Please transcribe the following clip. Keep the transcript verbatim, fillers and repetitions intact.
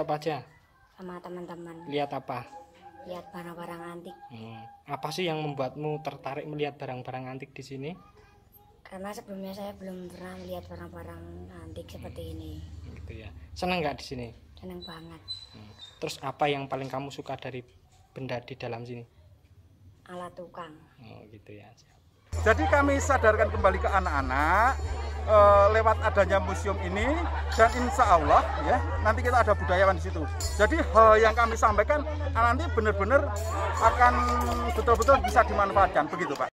siapa aja? Sama teman-teman. Lihat apa? Lihat barang-barang antik. Hmm. Apa sih yang membuatmu tertarik melihat barang-barang antik di sini? Karena sebelumnya saya belum pernah lihat barang-barang antik seperti ini. Gitu ya. Senang nggak di sini? Senang banget. Hmm. Terus apa yang paling kamu suka dari benda di dalam sini? Alat tukang. Oh gitu ya. Jadi kami sadarkan kembali ke anak-anak e, lewat adanya museum ini, dan insya Allah ya nanti kita ada budayawan di situ. Jadi hal yang kami sampaikan nanti benar-benar akan betul-betul bisa dimanfaatkan, begitu Pak.